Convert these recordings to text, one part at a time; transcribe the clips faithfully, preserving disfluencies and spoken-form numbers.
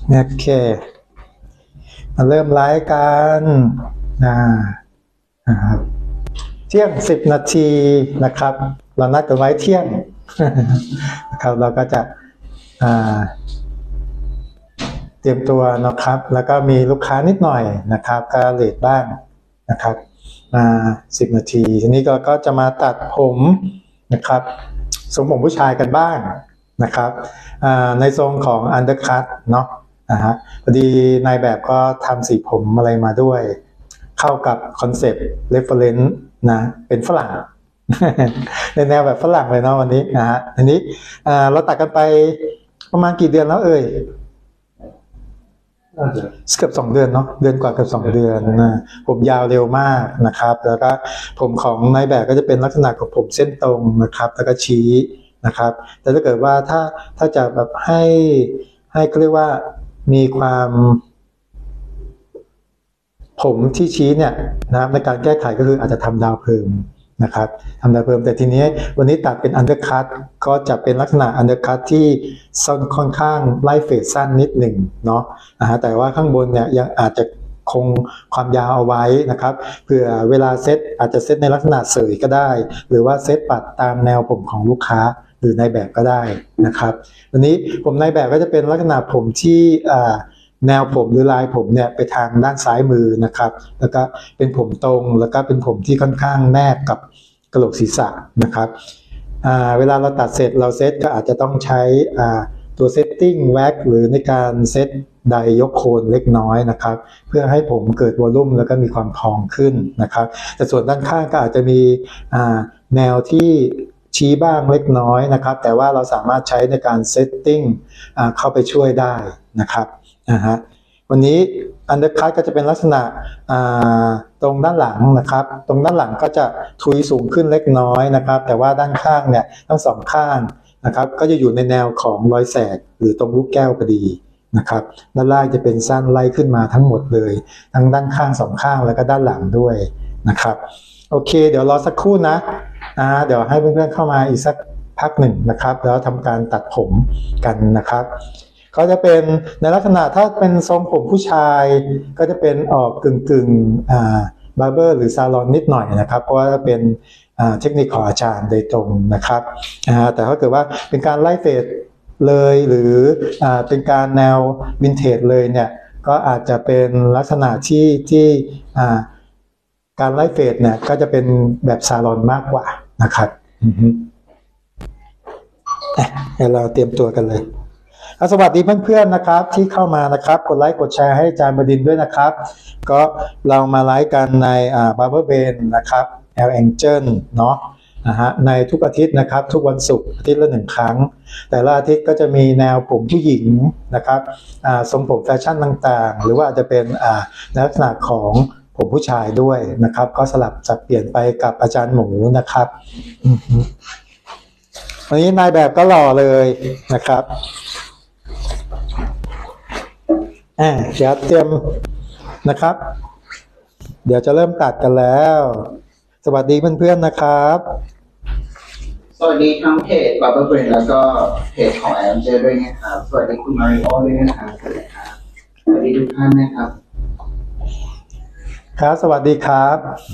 โอเคมาเริ่มไลฟ์กันนะครับเที่ยงสิบนาทีนะครับเรานัดกันไว้เที่ยงนะครับเราก็จะเตรียมตัวนะครับแล้วก็มีลูกค้านิดหน่อยนะครับก็เลทบ้างนะครับมาสิบนาทีทีนี้ก็ก็จะมาตัดผมนะครับทรงผมผู้ชายกันบ้างนะครับในทรงของอันเดอร์คัทเนาะนะฮะพอดีนายแบบก็ทำสีผมอะไรมาด้วยเข้ากับคอนเซปต์เรฟเฟอเรนซ์นะเป็นฝรั่ง ในแนวแบบฝรั่งเลยเนาะวันนี้นะฮะอันนี้เราตัดกันไปประมาณกี่เดือนแล้วเอ่ยเกือบสองเดือนเนาะเดือนกว่าเกือบสองเดือนนะผมยาวเร็วมากนะครับแล้วก็ผมของนายแบบก็จะเป็นลักษณะของผมเส้นตรงนะครับแล้วก็ชี้นะครับแต่ถ้าเกิดว่าถ้าถ้าจะแบบให้ให้เขาเรียกว่ามีความผมที่ชี้เนี่ยนะในการแก้ไขก็คืออาจจะทำดาวเพิ่มนะครับทำดาวเพิ่มแต่ทีนี้วันนี้ตัดเป็นอันเดอร์คัทก็จะเป็นลักษณะอันเดอร์คัทที่สั้นค่อนข้างไล่เฟดสั้นนิดหนึ่งเนาะนะฮะแต่ว่าข้างบนเนี่ยยังอาจจะคงความยาวเอาไว้นะครับเผื่อเวลาเซตอาจจะเซตในลักษณะเสยก็ได้หรือว่าเซตปัดตามแนวผมของลูกค้าหรือในแบบก็ได้นะครับวันนี้ผมในแบบก็จะเป็นลักษณะผมที่แนวผมหรือลายผมเนี่ยไปทางด้านซ้ายมือนะครับแล้วก็เป็นผมตรงแล้วก็เป็นผมที่ค่อนข้างแนบกับกระโหลกศีรษะนะครับเวลาเราตัดเสร็จเราเซตก็อาจจะต้องใช้ตัวเซตติ้งแว็กหรือในการเซตไดยกโคนเล็กน้อยนะครับเพื่อให้ผมเกิดวอลลุ่มแล้วก็มีความพองขึ้นนะครับแต่ส่วนด้านข้างก็อาจจะมีแนวที่ชี้บ้างเล็กน้อยนะครับแต่ว่าเราสามารถใช้ในการเซตติ้งเข้าไปช่วยได้นะครับนะฮะวันนี้อันเดอร์คัทก็จะเป็นลักษณะตรงด้านหลังนะครับตรงด้านหลังก็จะทุยสูงขึ้นเล็กน้อยนะครับแต่ว่าด้านข้างเนี่ยทั้งสองข้างนะครับก็จะอยู่ในแนวของรอยแสกหรือตรงลูกแก้วพอดีนะครับด้านล่างจะเป็นสั้นไล่ขึ้นมาทั้งหมดเลยทั้งด้านข้างสองข้างแล้วก็ด้านหลังด้วยนะครับโอเคเดี๋ยวรอสักครู่นะอ่าเดี๋ยวให้เพื่อนๆเข้ามาอีกสักพักหนึ่งนะครับแล้วทำการตัดผมกันนะครับเขาจะเป็นในลักษณะถ้าเป็นทรงผมผู้ชายก็จะเป็นออกกึ่งกึ่งอ่าบาร์เบอร์หรือซาลอนนิดหน่อยนะครับเพราะว่าเป็นเทคนิคของอาจารย์โดยตรงนะครับแต่ถ้าเกิดว่าเป็นการไล่เฟดเลยหรือเป็นการแนววินเทจเลยเนี่ยก็อาจจะเป็นลักษณะที่ที่การไล่เฟดเนี่ยก็จะเป็นแบบซาลอนมากกว่านะครับเดี๋ยวเราเตรียมตัวกันเลยสวัสดีเพื่อนๆนะครับที่เข้ามานะครับกดไลค์กดแชร์ให้อาจารย์บดินทร์ด้วยนะครับก็เรามาไลฟ์กันในอ่า Barber Brain นะครับ L Angel เนาะนะฮะในทุกอาทิตย์นะครับทุกวันศุกร์อาทิตย์ละหนึ่งครั้งแต่ละอาทิตย์ก็จะมีแนวผมผู้หญิงนะครับอ่าทรงผมแฟชั่นต่างๆหรือว่าจะเป็นอ่าลักษณะของผมผู้ชายด้วยนะครับก็สลับจับเปลี่ยนไปกับอาจารย์หมูนะครับวันนี้นายแบบก็หล่อเลยนะครับอ่าเดี๋ยวเตรียมนะครับเดี๋ยวจะเริ่มตัดกันแล้วสวัสดีเพื่อนๆนะครับสวัสดีทั้งเพจ Barber Brain แล้วก็เพจของ แอล เจ ด้วยนะครับสวัสดีคุณมาริโอด้วยนะครับสวัสดีครับสวัสดีทุกท่านนะครับครับสวัสดีครับ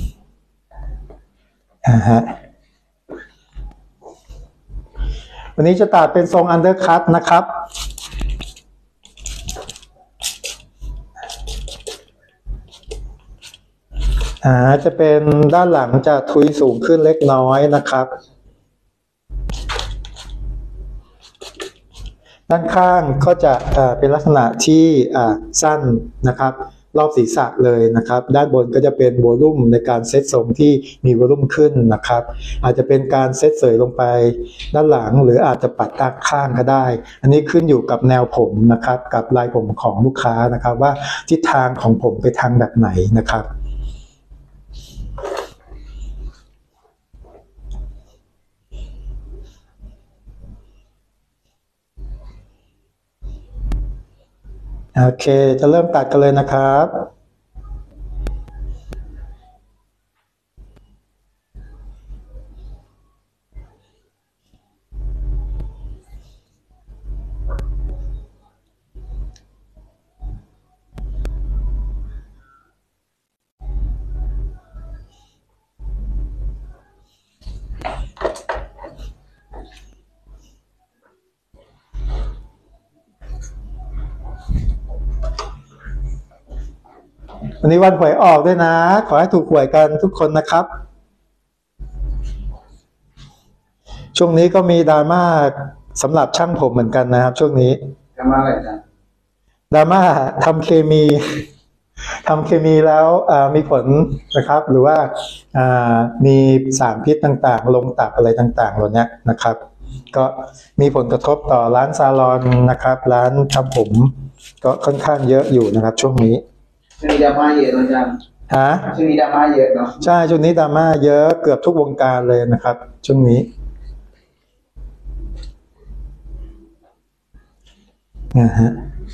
อ่าฮะวันนี้จะตัดเป็นทรงอันเดอร์คัทนะครับอ่าจะเป็นด้านหลังจะทุยสูงขึ้นเล็กน้อยนะครับด้านข้างก็จะอ่าเป็นลักษณะที่อ่าสั้นนะครับรอบศีรษะเลยนะครับด้านบนก็จะเป็นวอลลุ่มในการเซตทรงที่มีวอลลุ่มขึ้นนะครับอาจจะเป็นการเซตเสยลงไปด้านหลังหรืออาจจะปัดด้านข้างก็ได้อันนี้ขึ้นอยู่กับแนวผมนะครับกับลายผมของลูกค้านะครับว่าทิศทางของผมไปทางแบบไหนนะครับโอเคจะเริ่มตัดกันเลยนะครับวันนี้วันหวยออกด้วยนะขอให้ถูกหวยกันทุกคนนะครับช่วงนี้ก็มีดราม่าสำหรับช่างผมเหมือนกันนะครับช่วงนี้ดราม่าอะไรจ๊ะดราม่าทำเคมีทำเคมีแล้วมีผลนะครับหรือว่ามีสารพิษต่างๆลงตับอะไรต่างๆเหล่านี้นะครับก็มีผลกระทบต่อร้านซาลอนนะครับร้านทำผมก็ค่อนข้างเยอะอยู่นะครับช่วงนี้จะมีดราม่าเยอะนะจ๊ะฮะจะมีดราม่าเยอะเนาะใช่ช่วงนี้ดราม่าเยอะเกือบทุกวงการเลยนะครับช่วงนี้นะฮะ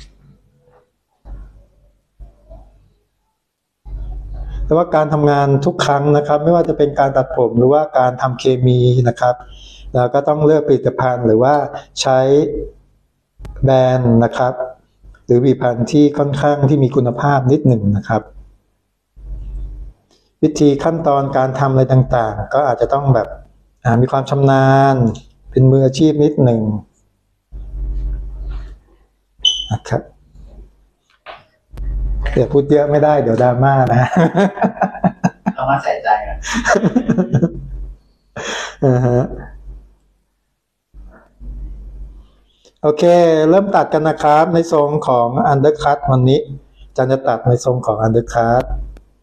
แต่ว่าการทำงานทุกครั้งนะครับไม่ว่าจะเป็นการตัดผมหรือว่าการทำเคมีนะครับเราก็ต้องเลือกผลิตภัณฑ์หรือว่าใช้แบรนด์นะครับหรือผลิตภัณฑ์ที่ค่อนข้างที่มีคุณภาพนิดหนึ่งนะครับวิธีขั้นตอนการทำอะไรต่างๆก็อาจจะต้องแบบมีความชำนาญเป็นมืออาชีพนิดหนึ่งนะครับเดี๋ยวพูดเยอะไม่ได้เดี๋ยวดราม่านะเอามาใส่ใจนะอ่าฮะโอเคเริ่มตัดกันนะครับในทรงของอันเดอร์คัทวันนี้อาจารย์จะตัดในทรงของอันเดอร์คัท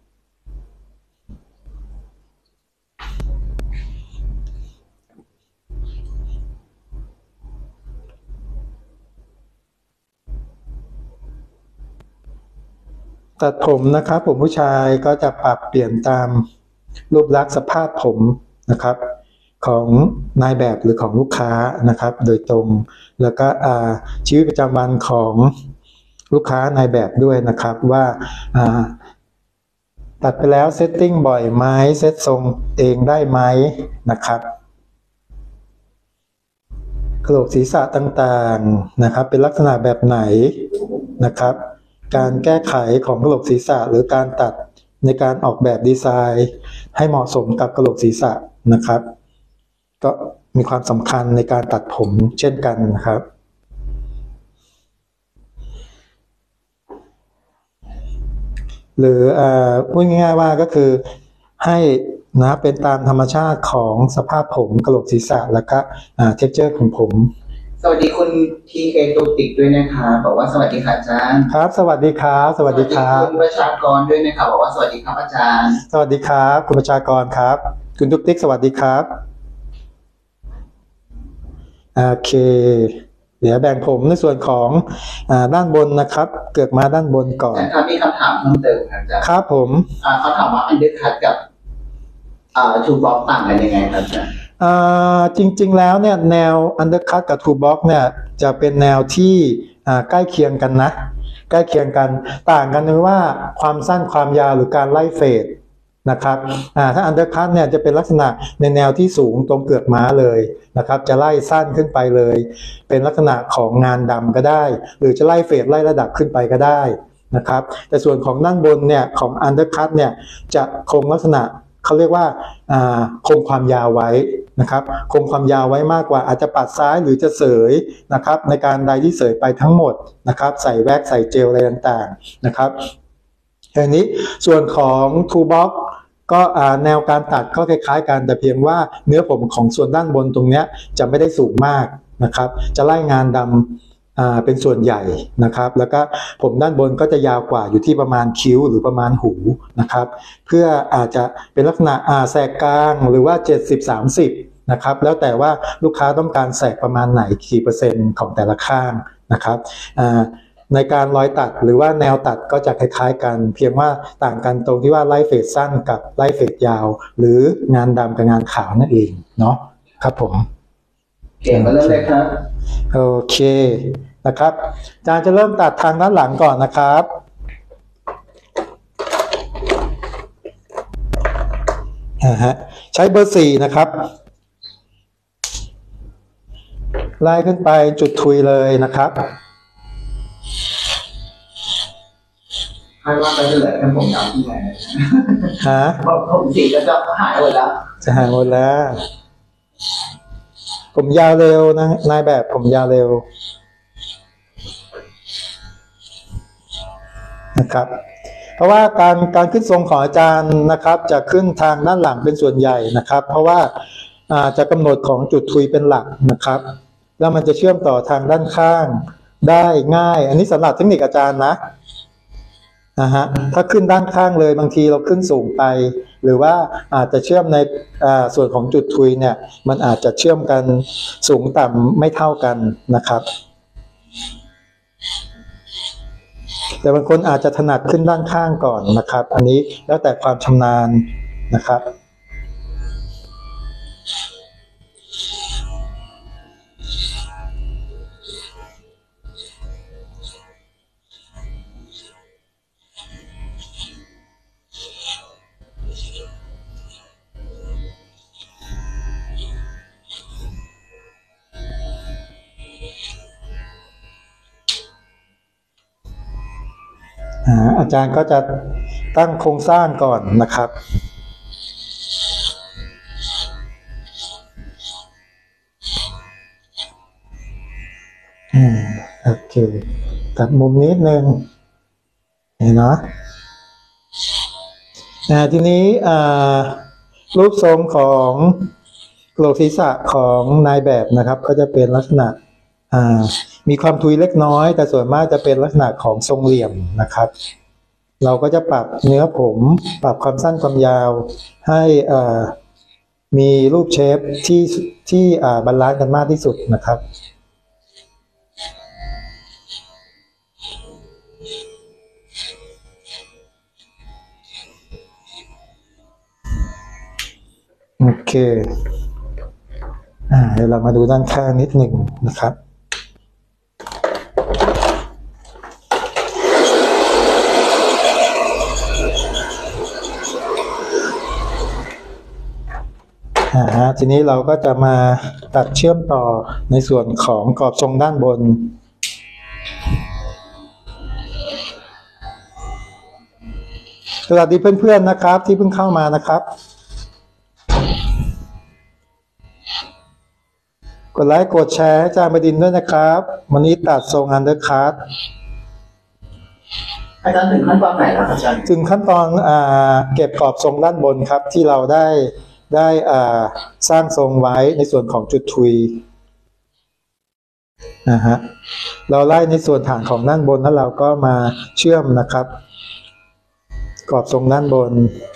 ตัดผมนะครับผมผู้ชายก็จะปรับเปลี่ยนตามรูปลักษณ์สภาพผมนะครับของนายแบบหรือของลูกค้านะครับโดยตรงแล้วก็ชีวิตประจำวันของลูกค้านายแบบด้วยนะครับว่าตัดไปแล้วเซตติ้งบ่อยไหมเซตทรงเองได้ไหมนะครับกระโหลกศีรษะต่างๆนะครับเป็นลักษณะแบบไหนนะครับการแก้ไขของกระโหลกศีรษะหรือการตัดในการออกแบบดีไซน์ให้เหมาะสมกับกระโหลกศีรษะนะครับก็มีความสำคัญในการตัดผมเช่นกันนะครับหรือพูดง่ายๆว่าก็คือให้นะเป็นตามธรรมชาติของสภาพผมกระโหลกศีรษะแล้วก็เท็กเจอร์ของผมสวัสดีคุณทีเคตุติกด้วยนะคะบอกว่าสวัสดีค่ะอาจารย์ครับสวัสดีครับสวัสดีครับคุณประชากรด้วยนะคะบอกว่าสวัสดีครับอาจารย์สวัสดีครับคุณประชากรครับคุณทุกติ๊กสวัสดีครับโอเคเดี๋ยวแบ่งผมในส่วนของด้านบนนะครับเกิดมาด้านบนก่อนครับมีคำถามเพิ่มเติมครับอาจารย์ครับผมเขาถามว่าอันเดอร์คัทกับทูบล็อกต่างกันยังไงครับอาจารย์จริงๆแล้วเนี่ยแนว Undercut กับ Two Box เนี่ยจะเป็นแนวที่ใกล้เคียงกันนะใกล้เคียงกันต่างกันคือว่าความสั้นความยาวหรือการไล่เฟดนะครับถ้า Undercut เนี่ยจะเป็นลักษณะในแนวที่สูงตรงเกือกม้าเลยนะครับจะไล่สั้นขึ้นไปเลยเป็นลักษณะของงานดำก็ได้หรือจะไล่เฟดไล่ระดับขึ้นไปก็ได้นะครับแต่ส่วนของด้านบนเนี่ยของ Undercut เนี่ยจะคงลักษณะเขาเรียกว่าคงความยาวไว้นะครับคงความยาวไว้มากกว่าอาจจะปัดซ้ายหรือจะเสยนะครับในการใดที่เสยไปทั้งหมดนะครับใส่แว็กใส่เจลอะไรต่างๆนะครับอันนี้ส่วนของ Two Box ก็แนวการตัดก็คล้ายๆกันแต่เพียงว่าเนื้อผมของส่วนด้านบนตรงนี้จะไม่ได้สูงมากนะครับจะไล่งานดำเป็นส่วนใหญ่นะครับแล้วก็ผมด้านบนก็จะยาวกว่าอยู่ที่ประมาณคิ้วหรือประมาณหูนะครับเพื่ออาจจะเป็นลักษณะแสกกลางหรือว่าเจ็ดสิบ สามสิบนะครับแล้วแต่ว่าลูกค้าต้องการแสกประมาณไหนกี่เปอร์เซ็นต์ของแต่ละข้างนะครับในการร้อยตัดหรือว่าแนวตัดก็จะคล้ายๆกันเพียงว่าต่างกันตรงที่ว่าไล่เฟดสั้นกับไล่เฟดยาวหรืองานดำกับงานขาวนั่นเองเนาะครับผมเก่งมาเริ่มเลยครับโอเคนะครับอาจารย์จะเริ่มตัดทางด้านหลังก่อนนะครับอ่าฮะใช้เบอร์สี่นะครับไล่ขึ้นไปจุดทุยเลยนะครับคาดว่าจะเหลือแค่ผมยาวที่ไหนฮะผมสีก็จะหายหมดแล้วจะหายหมดแล้วผมยาวเร็วนะนายแบบผมยาวเร็วนะครับเพราะว่าการการขึ้นทรงของอาจารย์นะครับจะขึ้นทางด้านหลังเป็นส่วนใหญ่นะครับ เพราะว่าจะกำหนดของจุดทุยเป็นหลักนะครับแล้วมันจะเชื่อมต่อทางด้านข้างได้ง่ายอันนี้สำหรับเทคนิคอาจารย์นะนะฮะถ้าขึ้นด้านข้างเลยบางทีเราขึ้นสูงไปหรือว่าอาจจะเชื่อมในส่วนของจุดทุยเนี่ยมันอาจจะเชื่อมกันสูงต่ำไม่เท่ากันนะครับแต่บางคนอาจจะถนัดขึ้นด้านข้างก่อนนะครับอันนี้แล้วแต่ความชำนาญนะครับอาจารย์ก็จะตั้งโครงสร้างก่อนนะครับอืมโอเคตัดมุมนิดนึงเห็นเนาะทีนี้รูปทรงของกระโหลกศีรษะของนายแบบนะครับก็จะเป็นลักษณะมีความทุยเล็กน้อยแต่ส่วนมากจะเป็นลักษณะของทรงเหลี่ยมนะครับเราก็จะปรับเนื้อผมปรับความสั้นความยาวให้มีรูปเชฟที่ที่บาลานซ์กันมากที่สุดนะครับโอเคอ่าเดี๋ยวเรามาดูด้านข้างนิดหนึ่งนะครับอ่าฮะทีนี้เราก็จะมาตัดเชื่อมต่อในส่วนของกรอบทรงด้านบนสวัสดีเพื่อนๆนะครับที่เพิ่งเข้ามานะครับกดไลค์กดแชร์ให้อาจารย์บดินทร์ด้วยนะครับวันนี้ตัดทรงอันเดอร์คัทอาจารย์ถึงขั้นตอนไหนแล้วครับอาจารย์ถึงขั้นตอนอ่าเก็บกรอบทรงด้านบนครับที่เราได้ได้อ่าสร้างทรงไว้ในส่วนของจุดทุยนะฮะเราไล่ในส่วนฐานของด้านบนแล้วเราก็มาเชื่อมนะครับกรอบทรงด้านบน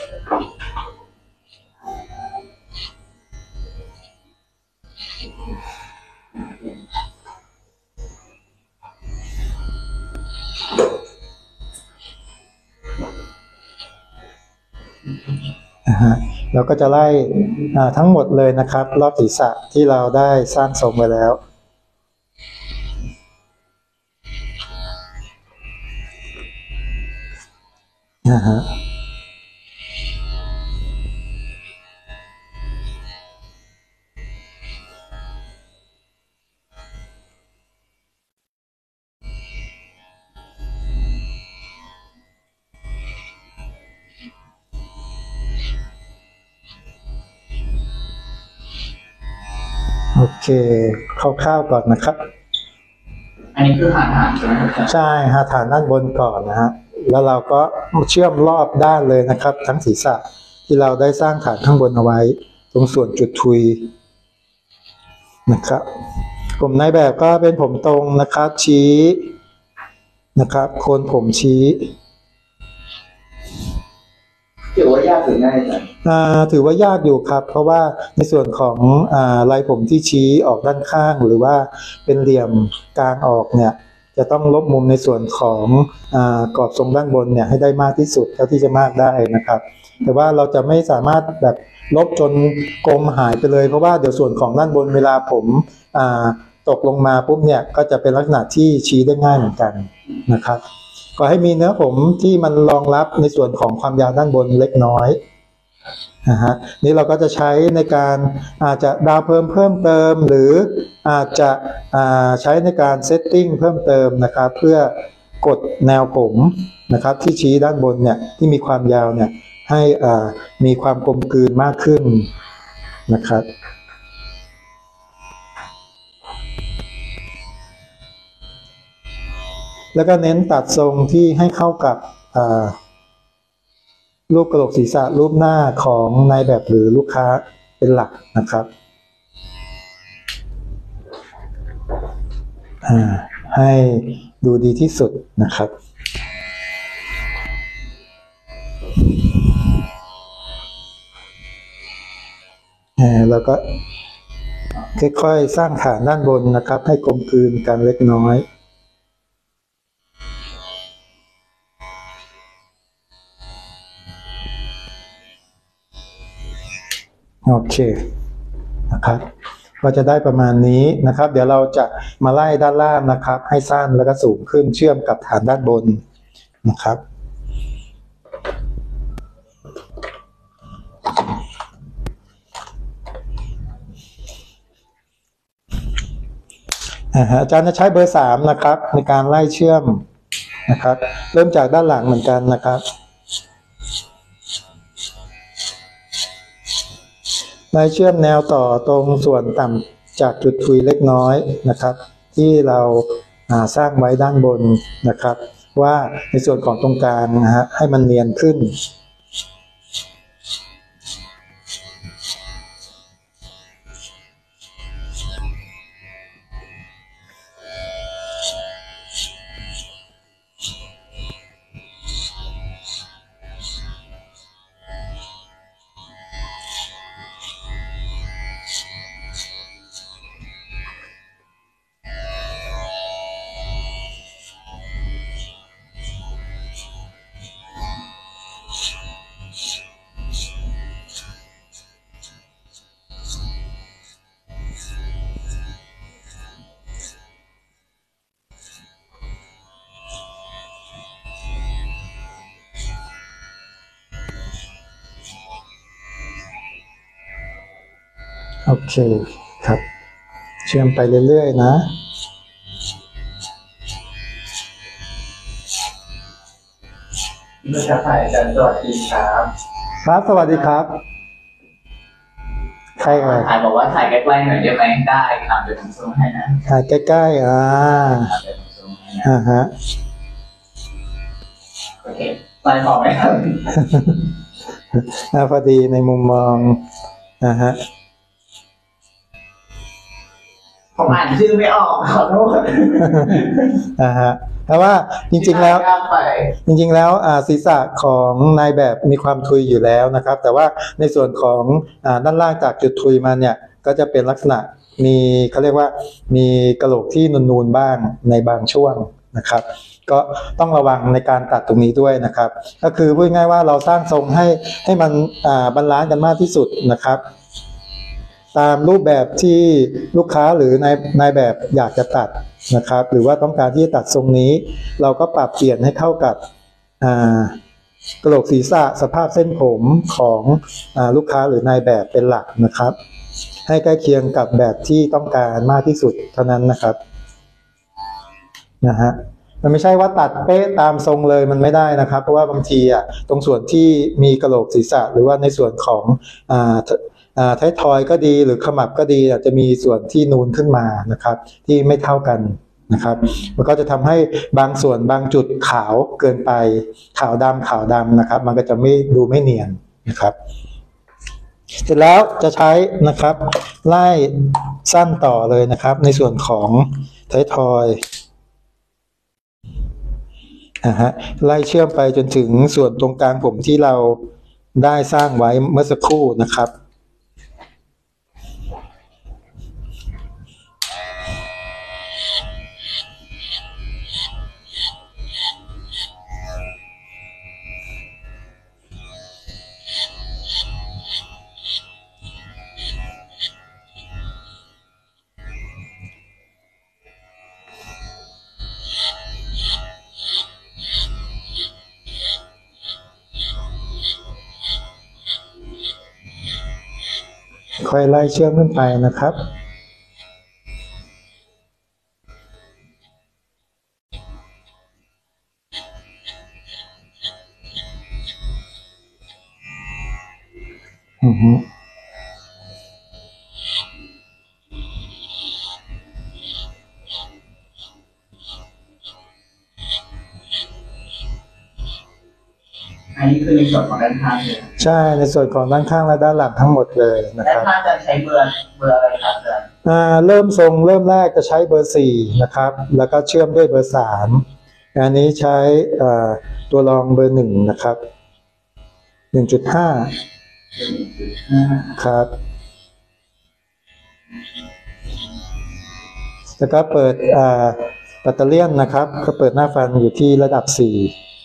นะฮะเราก็จะไล่ทั้งหมดเลยนะครับรอบศีรษะที่เราได้สร้างทรงไว้แล้วนะฮะโอเคคร่าวๆก่อนนะครับอันนี้คือหาฐานใช่ไหมครับใช่หาฐานด้านบนก่อนนะฮะแล้วเราก็เชื่อมรอบด้านเลยนะครับทั้งศีรษะที่เราได้สร้างฐานข้างบนเอาไว้ตรงส่วนจุดทุยนะครับกลุ่มนายแบบก็เป็นผมตรงนะครับชี้นะครับโคนผมชี้ถือว่ายากหรือง่ายจังอ่าถือว่ายากอยู่ครับเพราะว่าในส่วนของอ่าลายผมที่ชี้ออกด้านข้างหรือว่าเป็นเหลี่ยมกลางออกเนี่ยจะต้องลบมุมในส่วนของอ่ากรอบทรงด้านบนเนี่ยให้ได้มากที่สุดเท่าที่จะมากได้นะครับแต่ว่าเราจะไม่สามารถแบบลบจนกลมหายไปเลยเพราะว่าเดี๋ยวส่วนของด้านบนเวลาผมอ่าตกลงมาปุ๊บเนี่ยก็จะเป็นลักษณะที่ชี้ได้ง่ายเหมือนกันนะครับก็ให้มีเนื้อผมที่มันรองรับในส่วนของความยาวด้านบนเล็กน้อยนะฮะนี่เราก็จะใช้ในการอาจจะดาวเพิ่มเพิ่มเติมหรืออาจจะใช้ในการเซตติ้งเพิ่มเติมนะครับเพื่อกดแนวผมนะครับที่ชี้ด้านบนเนี่ยที่มีความยาวเนี่ยให้มีความกลมกลืนมากขึ้นนะครับแล้วก็เน้นตัดทรงที่ให้เข้ากับรูปกระโหลกศีรษะรูปหน้าของนายแบบหรือลูกค้าเป็นหลักนะครับให้ดูดีที่สุดนะครับแล้วก็ค่อยๆสร้างฐานด้านบนนะครับให้กลมกลืนกันเล็กน้อยโอเคนะครับก็จะได้ประมาณนี้นะครับเดี๋ยวเราจะมาไล่ด้านล่างนะครับให้สั้นแล้วก็สูงขึ้นเชื่อมกับฐานด้านบนนะครับอาจารย์จะใช้เบอร์สามนะครับในการไล่เชื่อมนะครับเริ่มจากด้านหลังเหมือนกันนะครับไล่เชื่อมแนวต่อตรงส่วนต่ำจากจุดทุยเล็กน้อยนะครับที่เราสร้างไว้ด้านบนนะครับว่าในส่วนของตรงกลางนะฮะให้มันเนียนขึ้นโอเคครับเชื่อมไปเรื่อยๆนะนักถ่ายอาจารย์สวัสดีครับครับสวัสดีครับใครเอ่ยถ่ายบอกว่าถ่ายใกล้ๆหน่อยได้ไหมได้ครับเดี๋ยวผมซูมให้นะถ่ายใกล้ๆอ่าอ่าฮะโอเคไลน์ขอไหมครับพอดีในมุมมองอ่าฮะผมอ่านชื่อไม่ออกขอโทษอ่าฮะแต่ว่าจริงๆแล้วจริงๆแล้วศีรษะของนายแบบมีความทุยอยู่แล้วนะครับแต่ว่าในส่วนของด้านล่างจากจุดทุยมาเนี่ยก็จะเป็นลักษณะมีเขาเรียกว่ามีกระโหลกที่นูนๆบ้างในบางช่วงนะครับก็ต้องระวังในการตัดตรงนี้ด้วยนะครับก็คือพูดง่ายว่าเราสร้างทรงให้ให้มันบาลานซ์กันมากที่สุดนะครับตามรูปแบบที่ลูกค้าหรือนายนายแบบอยากจะตัดนะครับหรือว่าต้องการที่จะตัดทรงนี้เราก็ปรับเปลี่ยนให้เข้ากับกระโหลกศีรษะสภาพเส้นผมของลูกค้าหรือนายแบบเป็นหลักนะครับให้ใกล้เคียงกับแบบที่ต้องการมากที่สุดเท่านั้นนะครับนะฮะมันไม่ใช่ว่าตัดเป๊ะตามทรงเลยมันไม่ได้นะครับเพราะว่าบางทีอ่ะตรงส่วนที่มีกระโหลกศีรษะหรือว่าในส่วนของอ่าอ่าท้ายทอยก็ดีหรือขมับก็ดีอาจจะมีส่วนที่นูนขึ้นมานะครับที่ไม่เท่ากันนะครับมันก็จะทำให้บางส่วนบางจุดขาวเกินไปขาวดำขาวดำนะครับมันก็จะไม่ดูไม่เนียนนะครับเสร็จแล้วจะใช้นะครับไล่สั้นต่อเลยนะครับในส่วนของท้ายทอยนะฮะไล่เชื่อมไปจนถึงส่วนตรงกลางผมที่เราได้สร้างไว้เมื่อสักครู่นะครับค่อยไล่เชื่อมขึ้นไปนะครับอือฮึให้อันนี้คือในส่วนของด้านข้างเลยใช่ในส่วนของด้านข้างและด้านหลังทั้งหมดเลยนะคด้านรับข้างจะใช้เบอร์เบอร์อะไรครับอาจารย์อ่าเริ่มทรงเริ่มแรกจะใช้เบอร์สี่นะครับแล้วก็เชื่อมด้วยเบอร์สามอันนี้ใช้อ่าตัวรองเบอร์หนึ่งนะครับหนึ่งจุดห้าครับแล้วก็เปิดอ่าแบตเตอรี่นะครับก็เปิดหน้าฟันอยู่ที่ระดับสี่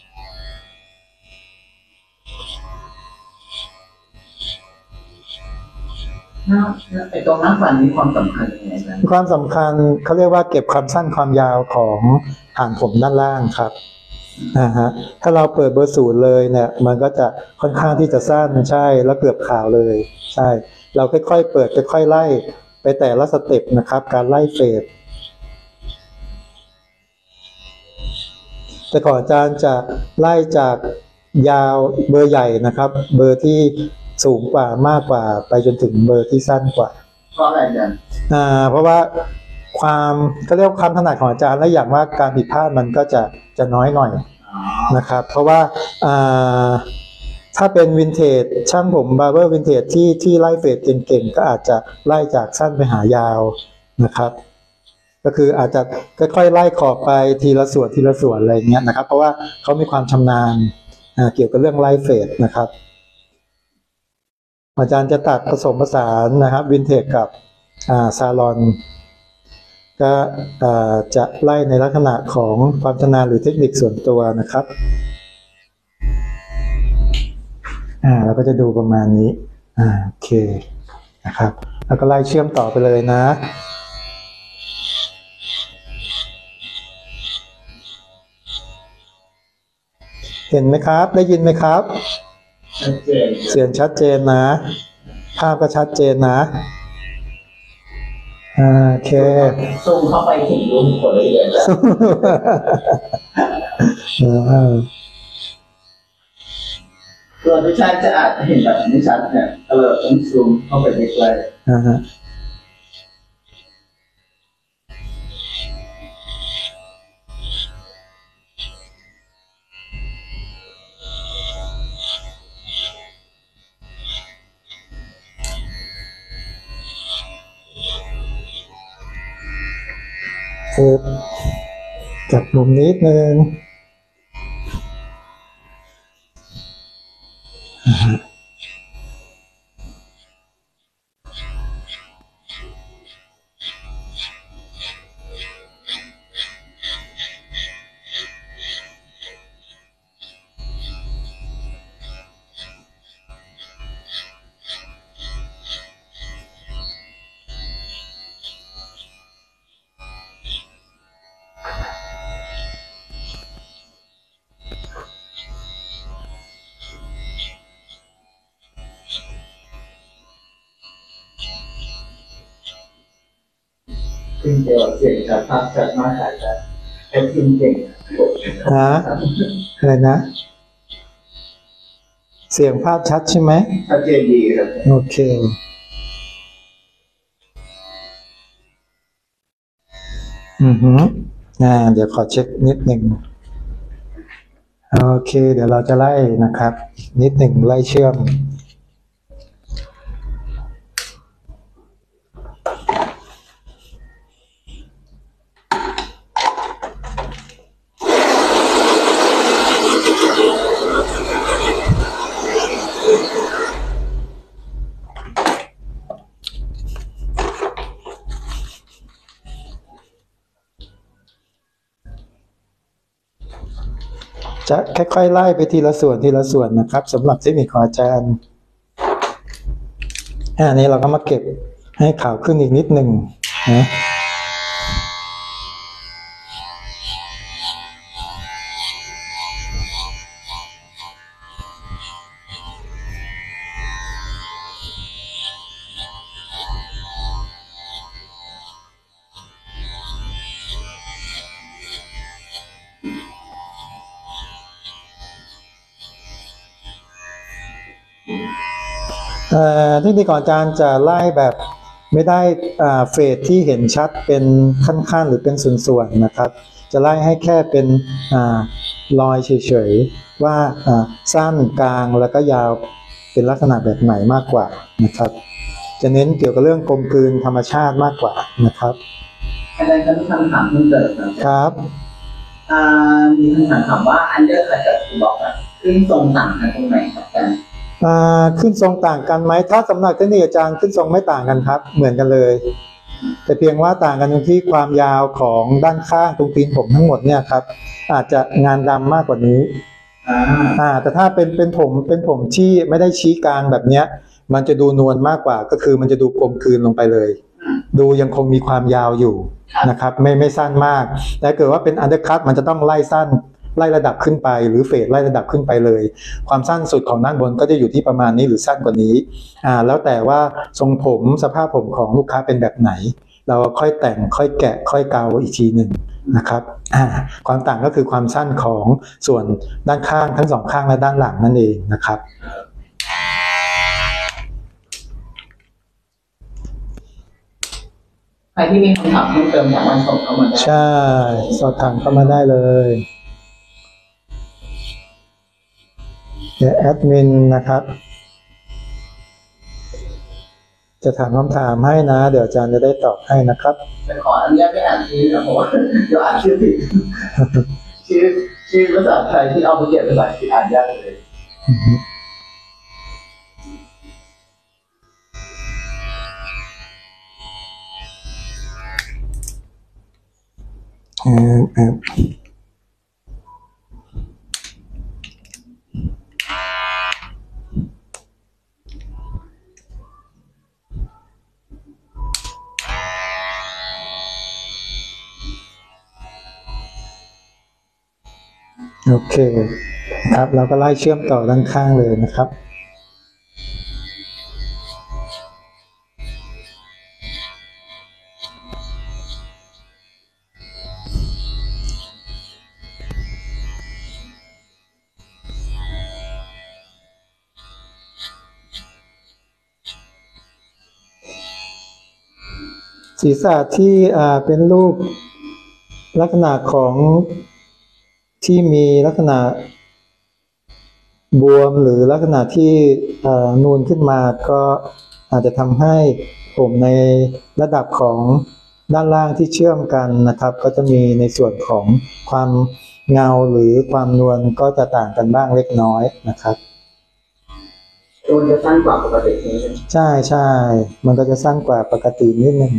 ไอ้ตรงน้ำฟันมีความสำคัญยังไงอาจารย์ความสำคัญเขาเรียกว่าเก็บความสั้นความยาวของหางผมด้านล่างครับนะฮะถ้าเราเปิดเบอร์ศูนย์เลยเนี่ยมันก็จะค่อนข้างที่จะสั้นใช่แล้วเกือบขาวเลยใช่เราค่อยๆเปิดค่อยๆไล่ไปแต่ละสเต็ปนะครับการไล่เฟสแต่ก่อนอาจารย์จะไล่จากยาวเบอร์ใหญ่นะครับเบอร์ที่สูงกว่ามากกว่าไปจนถึงเบอร์ที่สั้นกว่าเพราะอะไรอาจารย์อ่าเพราะว่าความก็เรียกความถนัดของอาจารย์และอย่างว่าการผิดพลาดมันก็จะจะน้อยหน่อยนะครับเพราะว่าอ่าถ้าเป็นวินเทจช่างผมบาร์เบอร์วินเทจที่ที่ไล่เฟดเก่งๆก็อาจจะไล่จากสั้นไปหายาวนะครับก็คืออาจจะค่อยๆไล่ขอบไปทีละส่วนทีละส่วนอะไรเงี้ยนะครับเพราะว่าเขามีความชำนาญเกี่ยวกับเรื่องไล่เฟดนะครับอาจารย์จะตัดผสมผสานนะครับวินเทจกับซาลอนก็จะไล่ในลักษณะของความชำนาญหรือเทคนิคส่วนตัวนะครับอ่าเราก็จะดูประมาณนี้อ่าโอเคนะครับแล้วก็ไล่เชื่อมต่อไปเลยนะเห็นไหมครับได้ยินไหมครับชัดเจนเสียงชัดเจนนะภาพก็ชัดเจนนะโอเคซูมเข้าไปถึงรูปคนเลยเลยตัวทุกท่านจะอาจเห็นแบบไม่ชัดเนี่ยก็เลยต้องซูมเข้าไปใกล้ๆอ่าฮะจับมุมนิดนึงขึ้นเจอเสียงชัดภาพชัดมากค่ะอาจารย์ไอ้พิมพ์เก่งฮะอะไรนะเสียงภาพชัดใช่ไหมชัดเจนดีครับโอเคอือฮึอ่าเดี๋ยวขอเช็คนิดหนึ่งโอเคเดี๋ยวเราจะไล่นะครับนิดหนึ่งไล่เชื่อมจะค่อยๆไล่ไปทีละส่วนทีละส่วนนะครับสำหรับเทคนิคของอาจารย์อันนี้เราก็มาเก็บให้ขาวขึ้นอีกนิดหนึ่งนะเทคนิคของอาจารย์จะไล่แบบไม่ได้เฟสที่เห็นชัดเป็นขั้นๆหรือเป็นส่วนๆนะครับจะไล่ให้แค่เป็นอ่ารอยเฉยๆว่าอ่าสั้นกลางแล้วก็ยาวเป็นลักษณะแบบไหนมากกว่านะครับจะเน้นเกี่ยวกับเรื่องกลมกลืนธรรมชาติมากกว่านะครับอาจารย์ครับมีคำถามเพิ่มเติมครับอ่ามีคำถามถามว่าอันเดอร์คัทกับทูบ็อกซ์ขึ้นทรงต่างกันตรงไหนครับอาจารย์อ่าขึ้นทรงต่างกันไหมถ้าสำนักเทคนิคอาจารย์ขึ้นทรงไม่ต่างกันครับเหมือนกันเลยแต่เพียงว่าต่างกันตรงที่ความยาวของด้านข้างตรงตีนผมทั้งหมดเนี่ยครับอาจจะงานดำมากกว่านี้อ่าอ่าแต่ถ้าเป็นเป็นผมเป็นผมที่ไม่ได้ชี้กลางแบบเนี้ยมันจะดูนวลมากกว่าก็คือมันจะดูกลมกลืนลงไปเลยดูยังคงมีความยาวอยู่นะครับไม่ไม่สั้นมากแต่เกิดว่าเป็นอันเดอร์คัทมันจะต้องไล่สั้นไล่ระดับขึ้นไปหรือเฟดไล่ระดับขึ้นไปเลยความสั้นสุดของด้านบนก็จะอยู่ที่ประมาณนี้หรือสั้นกว่านี้อ่าแล้วแต่ว่าทรงผมสภาพผมของลูกค้าเป็นแบบไหนเราค่อยแต่งค่อยแกะค่อยเกาอีกทีหนึ่งนะครับอ่าความต่างก็คือความสั้นของส่วนด้านข้างทั้งสองข้างและด้านหลังนั่นเองนะครับใครที่มีคำถามเพิ่มเติมสามารถส่งเข้ามาได้ใช่สอบถามเข้ามาได้เลยเดี๋ยวแอดมินนะครับจะถามคำถามให้นะเดี๋ยวอาจารย์จะได้ตอบให้นะครับแต่ขออนุญาตไม่อ่านชื่อนะเพราะว่าเดี๋ยวอ่านชื่อผิดชื่อชื่อภาษาไทยที่เอาไปเขียนภาษาอังกฤษอ่านยากเลยเออเออโอเคครับเราก็ไล่เชื่อมต่อด้านข้างเลยนะครับศีรษะที่อ่าเป็นรูปลักษณะของที่มีลักษณะบวมหรือลักษณะที่นูนขึ้นมาก็อาจจะทำให้ผมในระดับของด้านล่างที่เชื่อมกันนะครับก็จะมีในส่วนของความเงาหรือความนวลก็จะต่างกันบ้างเล็กน้อยนะครับมันจะสั้นกว่าปกตินิดนึงใช่ใช่มันก็จะสั้นกว่าปกตินิดนึง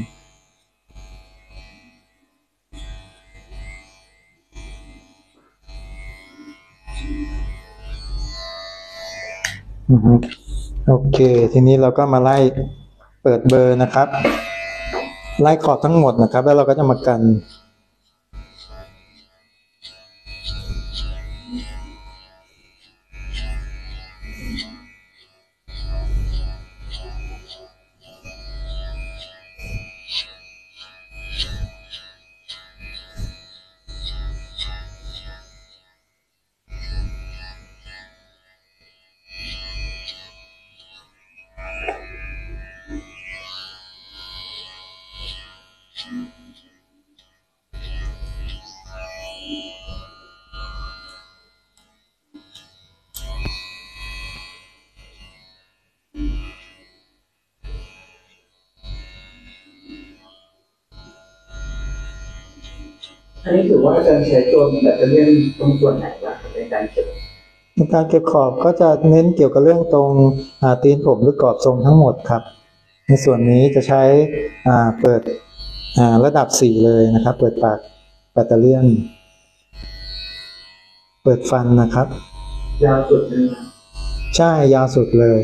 โอเคทีนี้เราก็มาไล่เปิดเบอร์นะครับไล่ขอบทั้งหมดนะครับแล้วเราก็จะมากันอันนี้ถือว่าอาจารย์ใช้ตัวแบตเตอรี่ตรงส่วนไหนล่ะในการเก็บในการเก็บขอบก็จะเน้นเกี่ยวกับเรื่องตรงตีนผมหรือกรอบทรงทั้งหมดครับในส่วนนี้จะใช้เปิดระดับสี่เลยนะครับเปิดปากแบตเตอรี่เปิดฟันนะครับยาวสุดเลยใช่ยาวสุดเลย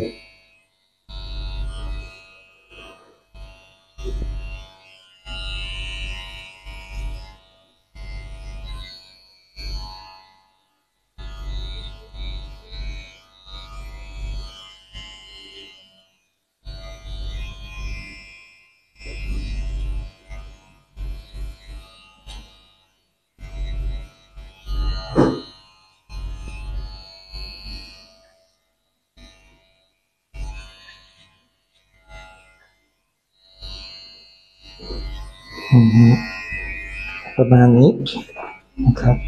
ประมาณนี้นะครับ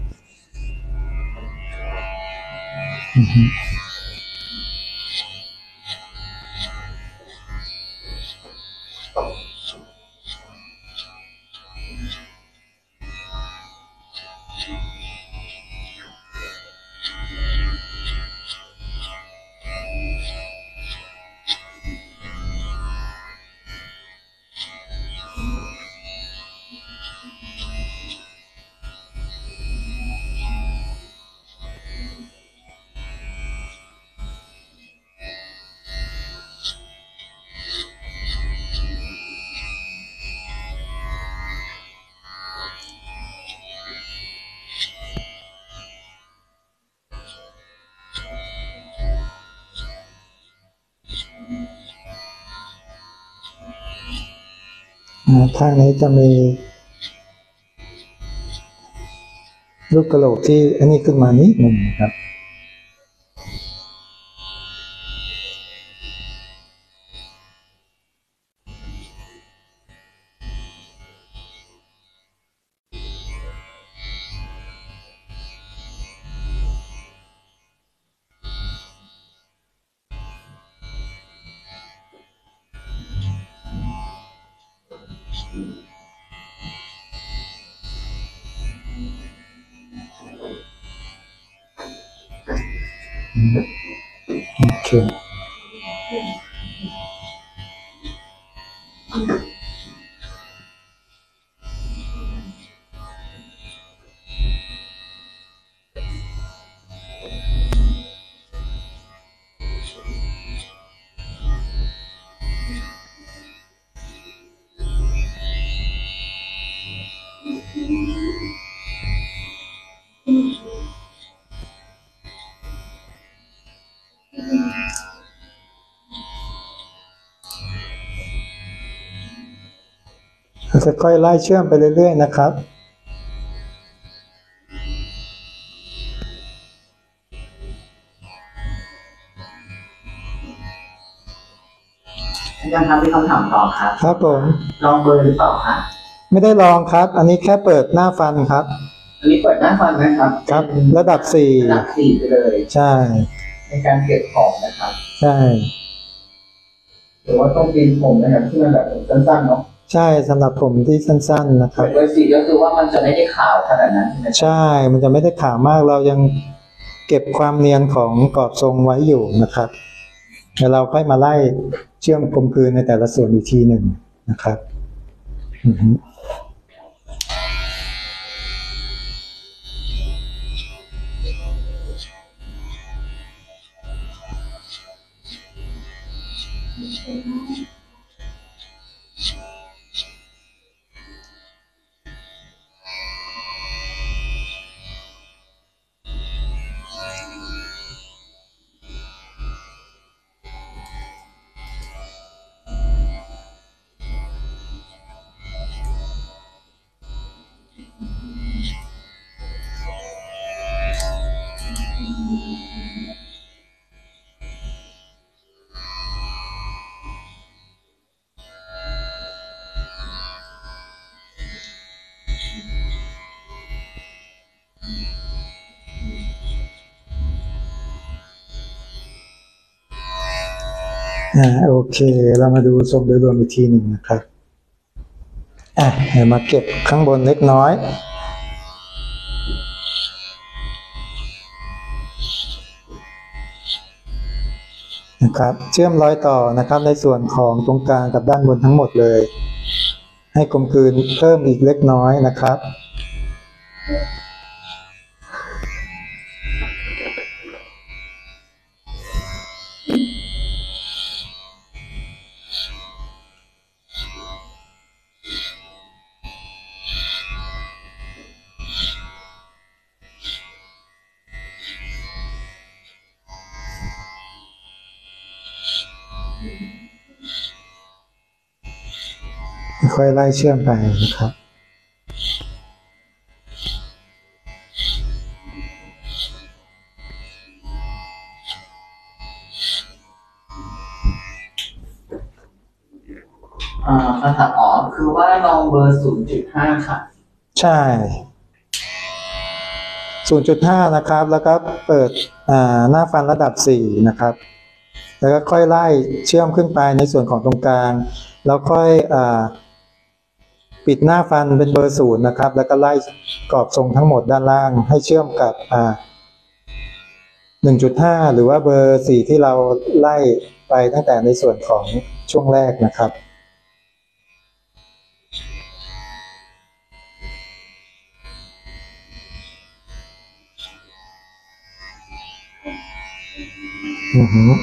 อือฮึอ่าข้างนี้จะมีลูกกระโหลกที่อันนี้ขึ้นมานิดหนึ่งนะครับโอเคเราจะค่อยไล่เชื่อมไปเรื่อยๆนะครับอาจารย์ครับมีคำถามต่อครับครับผมลองเบอร์หรือเปล่าคะไม่ได้ลองครับอันนี้แค่เปิดหน้าฟันครับอันนี้เปิดหน้าฟันนะครับครับระดับสี่ระดับสี่ไปเลยใช่ในการเก็บของนะครับใช่หรือว่าต้องกินผมนะครับที่มันแบบสั้นๆเนาะใช่สำหรับผมที่สั้นๆนะครับเบอร์สี่ก็คือว่ามันจะไม่ได้ขาวขนาดนั้นใช่ไหมใช่มันจะไม่ได้ขาวมากเรายังเก็บความเนียนของกรอบทรงไว้อยู่นะครับแล้วเราค่อยมาไล่เชื่อมกลมกลืนในแต่ละส่วนอีกทีหนึ่งนะครับอือฮึอ่าโอเคเรามาดูทรงโดยรวมอีกทีหนึ่งนะครับอ่ะเดี๋ยวมาเก็บข้างบนเล็กน้อยนะครับเชื่อมรอยต่อนะครับในส่วนของตรงกลางกับด้านบนทั้งหมดเลยให้กลมกลืนเพิ่มอีกเล็กน้อยนะครับค่อยไล่เชื่อมไปนะครับอ่าคำถามอ๋อคือว่าลองเบอร์ศูนย์จุดห้าค่ะใช่ศูนย์จุดห้า นะครับแล้วก็เปิดหน้าฟันระดับสี่นะครับแล้วก็ค่อยไล่เชื่อมขึ้นไปในส่วนของตรงกลางแล้วค่อยอปิดหน้าฟันเป็นเบอร์ศูนย์นะครับแล้วก็ไล่กรอบทรงทั้งหมดด้านล่างให้เชื่อมกับหนึ่งจุดห้า หรือว่าเบอร์สี่ที่เราไล่ไปตั้งแต่ในส่วนของช่วงแรกนะครับอือหือ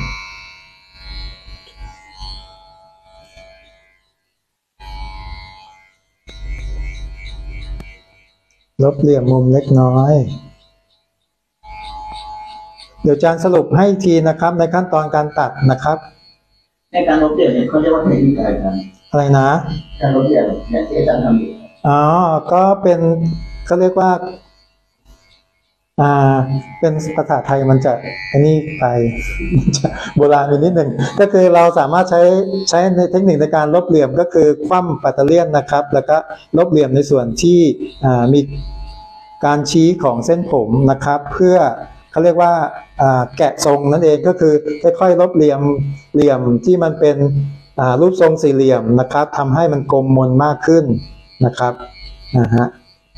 ลบเหลี่ยมมุมเล็กน้อยเดี๋ยวอาจารย์สรุปให้ทีนะครับในขั้นตอนการตัดนะครับในการลบเหลี่ยมเนี่ยเขาเรียกว่าเทคนิคอะไรครับอะไรนะการลบเหลี่ยมเนี่ยที่อาจารย์ทำอยู่อ๋อก็เป็นเขาเรียกว่าอ่าเป็นภาษาไทยมันจะอันนี้ไปโบราณไปนิดหนึ่งก็คือเราสามารถใช้ใช้ในเทคนิคในการลบเหลี่ยมก็คือคว่ำปัตเตอร์เลียนนะครับแล้วก็ลบเหลี่ยมในส่วนที่อ่ามีการชี้ของเส้นผมนะครับเพื่อเขาเรียกว่าอ่าแกะทรงนั่นเองก็คือค่อยๆลบเหลี่ยมเหลี่ยมที่มันเป็นอ่ารูปทรงสี่เหลี่ยมนะครับทำให้มันกลมมนมากขึ้นนะครับนะฮะ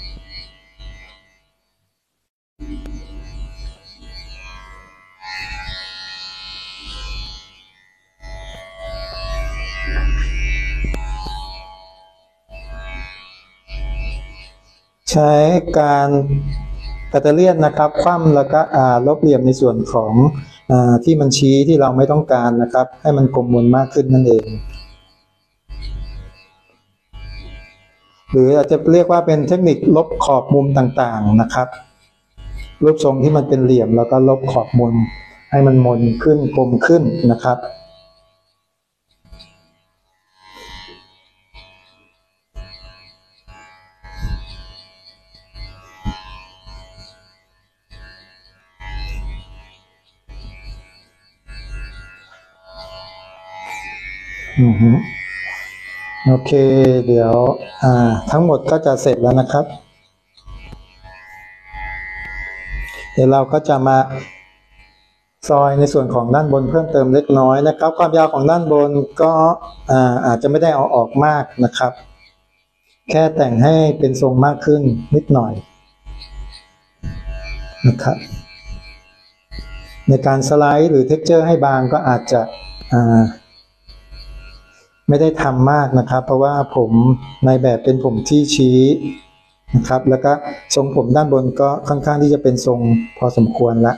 ใช้การปัตเตอร์เลียนนะครับคว่ำแล้วก็ลบเหลี่ยมในส่วนของอที่มันชี้ที่เราไม่ต้องการนะครับให้มันกลมมนมากขึ้นนั่นเองหรืออาจจะเรียกว่าเป็นเทคนิคลบขอบมุมต่างๆนะครับรูปทรงที่มันเป็นเหลี่ยมแล้วก็ลบขอบมุมให้มันมนขึ้นกลมขึ้นนะครับอือฮึโอเคเดี๋ยวอ่าทั้งหมดก็จะเสร็จแล้วนะครับเดี๋ยวเราก็จะมาซอยในส่วนของด้านบนเพิ่มเติมเล็กน้อยนะครับความยาวของด้านบนก็อ่าอาจจะไม่ได้เอาออกมากนะครับแค่แต่งให้เป็นทรงมากขึ้นนิดหน่อยนะครับในการสไลด์หรือเท็กเจอร์ให้บางก็อาจจะอ่าไม่ได้ทำมากนะครับเพราะว่าผมในแบบเป็นผมที่ชี้นะครับแล้วก็ทรงผมด้านบนก็ค่อนข้างที่จะเป็นทรงพอสมควรละ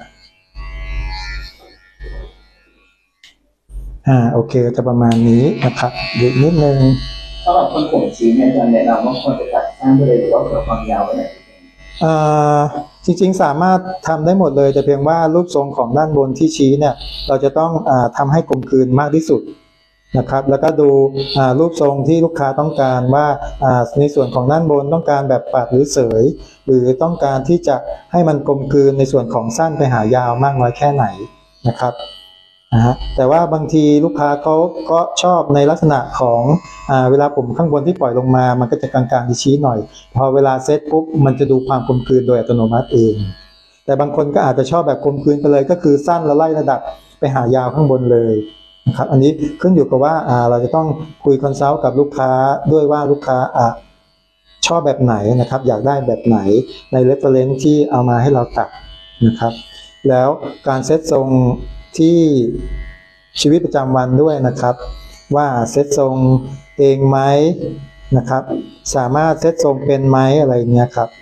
อ่าโอเคจะประมาณนี้นะครับอีกนิดนึงสำหรับคนผมชี้เนี่ยอาจารย์แนะนำว่าควรจะตัดสั้นไปเลยหรือว่าเผื่อความยาวไว้ไหนอ่าจริงๆสามารถทำได้หมดเลยแต่เพียงว่ารูปทรงของด้านบนที่ชี้เนี่ยเราจะต้องอ่าทำให้กลมกลืนมากที่สุดนะครับแล้วก็ดูรูปทรงที่ลูกค้าต้องการว่าในส่วนของด้านบนต้องการแบบปัดหรือเสยหรือต้องการที่จะให้มันกลมกลืนในส่วนของสั้นไปหายาวมากน้อยแค่ไหนนะครับนะฮะแต่ว่าบางทีลูกค้าเขาก็ชอบในลักษณะของอ่าเวลาผมข้างบนที่ปล่อยลงมามันก็จะกลางๆที่ชี้หน่อยพอเวลาเซตปุ๊บมันจะดูความกลมกลืนโดยอัตโนมัติเองแต่บางคนก็อาจจะชอบแบบกลมกลืนไปเลยก็คือสั้นแล้วไล่ระดับไปหายาวข้างบนเลยนะครับอันนี้ขึ้นอยู่กับว่าอ่าเราจะต้องคุยคอนซัลท์กับลูกค้าด้วยว่าลูกค้าอ่าชอบแบบไหนนะครับอยากได้แบบไหนใน reference ที่เอามาให้เราตัดนะครับแล้วการเซตทรงที่ชีวิตประจำวันด้วยนะครับว่าเซตทรงเองไหมนะครับสามารถเซตทรงเป็นไหมอะไรเงี้ยครับ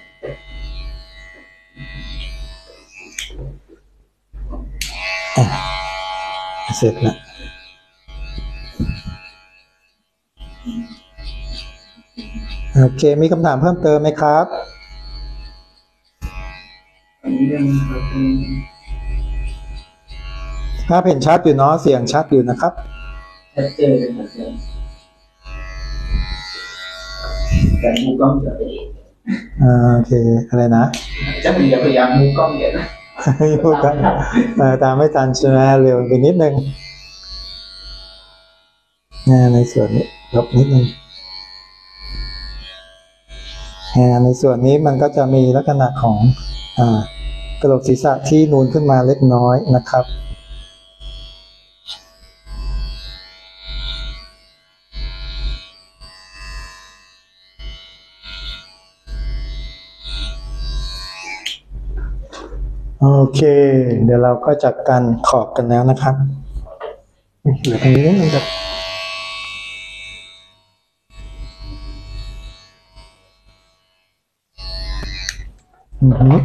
เสร็จแล้วโอเคมีคำถามเพิ่มเติมไหมครับภาพเห็นชัดอยู่เนาะเสียงชัดอยู่นะครับชัดเจนชัดเจนแต่มูกล้องเยอะอ่าโอเคอะไรนะจะพยายามพยายามมูกล้องเยอะนะมูกล้องตามไม่ทันใช่ไหมเร็วไปนิดนึงในส่วนนี้ลบนิดนึงในส่วนนี้มันก็จะมีลักษณะของอ่ากระโหลกศีรษะที่นูนขึ้นมาเล็กน้อยนะครับโอเคเดี๋ยวเราก็จัดการขอบกันแล้วนะครับเหลือตรงนี้นิดนึงครับอือฮึ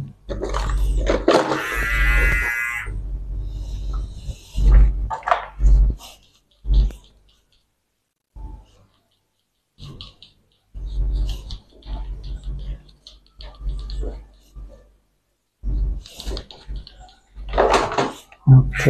โอเค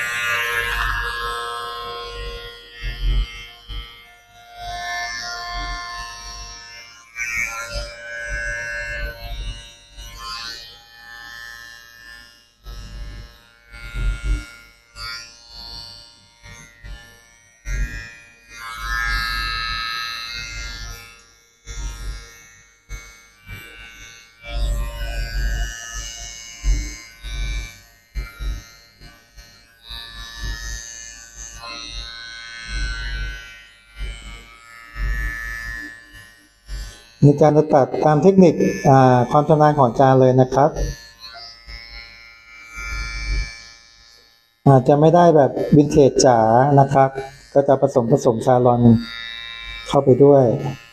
ในการจะตัดตามเทคนิคความชำนาญของอาจารย์เลยนะครับอาจจะไม่ได้แบบวินเทจจ๋านะครับก็จะผสมผสมซาลอนเข้าไปด้วย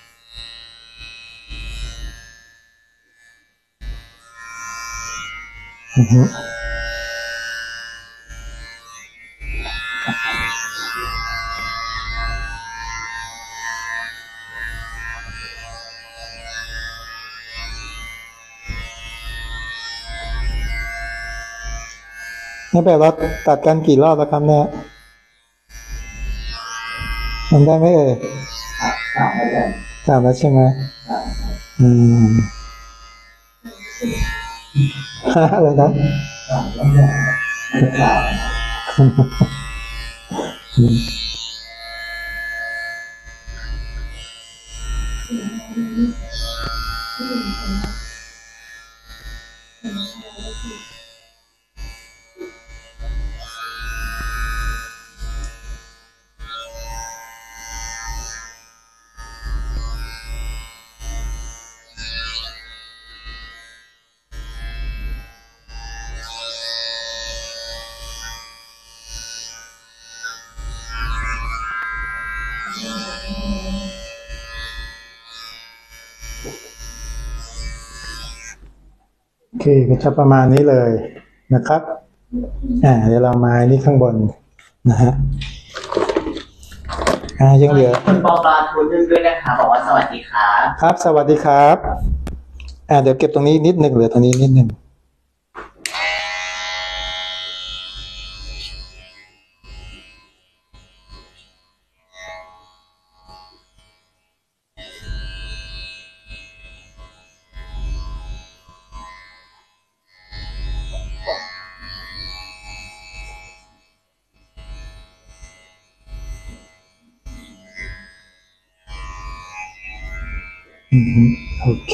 อือฮึนี่แปลว่าตัดกันกี่รอบแล้วครับเนี่ยมันได้ไหมเอ่ยสามแล้วกันสามแล้วใช่ไหมอืมอะไรนะสามแล้วกันสามโอเคก็จะประมาณนี้เลยนะครับอ่าเดี๋ยวเรามานี่ข้างบนนะฮะอ่ายังเหลือคุณปอปลาทูนึงด้วยนะคะบอกว่าสวัสดีครับครับสวัสดีครับอ่าเดี๋ยวเก็บตรงนี้นิดหนึ่งเหลือตรงนี้นิดหนึ่งอืมโอเค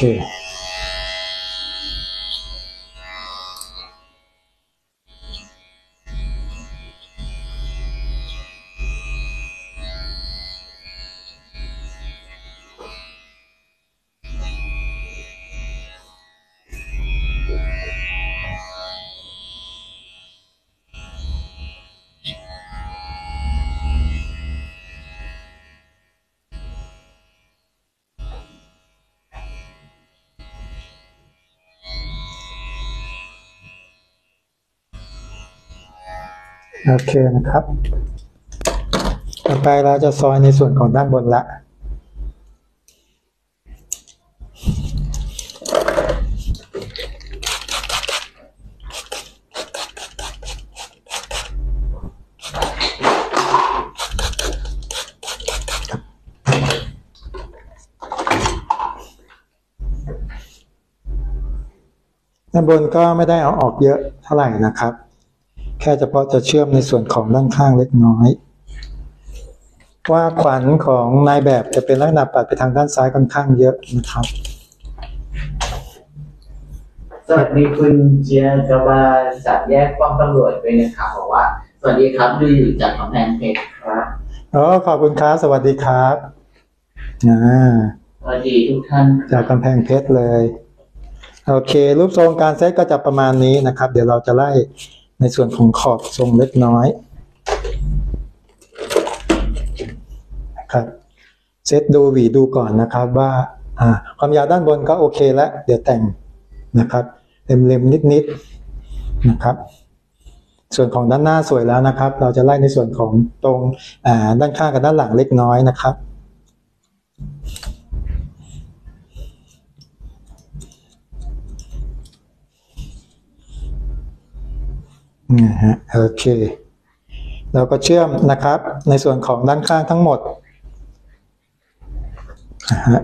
โอเคนะครับต่อไปเราจะซอยในส่วนของด้านบนละด้านบนก็ไม่ได้เอาออกเยอะเท่าไหร่นะครับแค่เฉพาะจะเชื่อมในส่วนของด้านข้างเล็กน้อยว่าขวัญของนายแบบจะเป็นลักษณะปัดไปทางด้านซ้ายค่อนข้างเยอะนะครับสวัสดีคุณเจียกบาจากแยกป้อมตำรวจด้วยนะครับบอกว่าสวัสดีครับดูอยู่จากกำแพงเพชรครับอ๋อขอบคุณครับสวัสดีครับอ่าสวัสดีทุกท่านจากกำแพงเพชรเลยโอเครูปทรงการเซตก็จะประมาณนี้นะครับเดี๋ยวเราจะไล่ในส่วนของขอบทรงเล็กน้อยนะครับเซตดูหวีดูก่อนนะครับว่าอ่าความยาวด้านบนก็โอเคแล้วเดี๋ยวแต่งนะครับเล็มๆนิดๆนะครับส่วนของด้านหน้าสวยแล้วนะครับเราจะไล่ในส่วนของตรงอ่าด้านข้างกับด้านหลังเล็กน้อยนะครับนะฮะโอเคเราก็เชื่อมนะครับในส่วนของด้านข้างทั้งหมดนะฮะ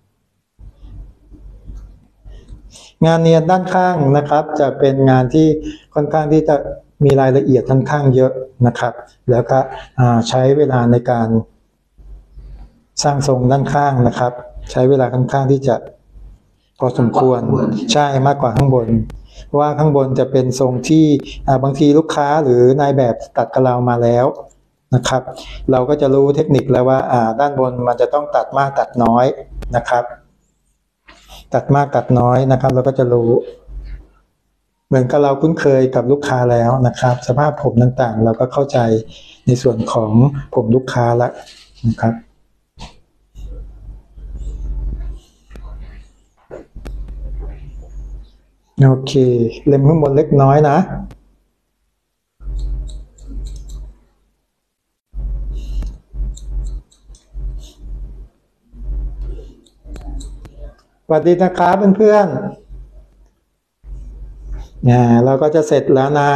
งานเนียนด้านข้างนะครับจะเป็นงานที่ค่อนข้างที่จะมีรายละเอียดค่อนข้างเยอะนะครับแล้วก็ใช้เวลาในการสร้างทรงด้านข้างนะครับใช้เวลาค่อนข้างที่จะพอสมควรใช่มากกว่าข้างบนเพราะว่าข้างบนจะเป็นทรงที่บางทีลูกค้าหรือนายแบบตัดกับเรามาแล้วนะครับเราก็จะรู้เทคนิคแล้วว่าด้านบนมันจะต้องตัดมากตัดน้อยนะครับตัดมากตัดน้อยนะครับเราก็จะรู้เหมือนกับเราคุ้นเคยกับลูกค้าแล้วนะครับสภาพผมต่างๆเราก็เข้าใจในส่วนของผมลูกค้าแล้วนะครับโอเคเล็มข้างบนเล็กน้อยนะสวัสดีนะครับเพื่อนๆเนี่ยเราก็จะเสร็จแล้วนะ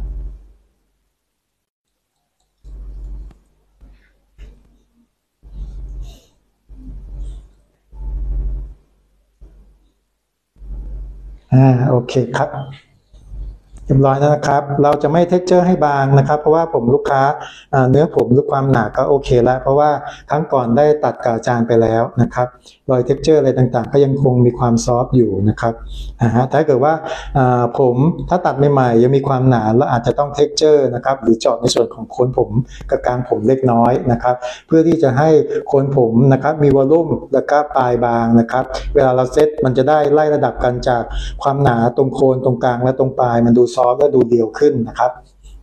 อ่าโอเคครับเรียบร้อยแล้วนะครับเราจะไม่เท็กเจอร์ให้บางนะครับเพราะว่าผมลูกค้าเนื้อผมหรือความหนาก็โอเคแล้วเพราะว่าครั้งก่อนได้ตัดกาวจานไปแล้วนะครับรอยเท็กเจอร์อะไรต่างๆก็ยังคงมีความซอฟต์อยู่นะครับอ่าฮะถ้าเกิดว่าผมถ้าตัดใหม่ๆยังมีความหนาแล้วอาจจะต้องเท็กเจอร์นะครับหรือเจาะในส่วนของโคนผมกับกลางผมเล็กน้อยนะครับเพื่อที่จะให้โคนผมนะครับมีวอลลุ่มและก็ปลายบางนะครับเวลาเราเซตมันจะได้ไล่ระดับกันจากความหนาตรงโคนตรงกลางและตรงปลายมันดูซอฟต์และดูเดียวขึ้นนะครับ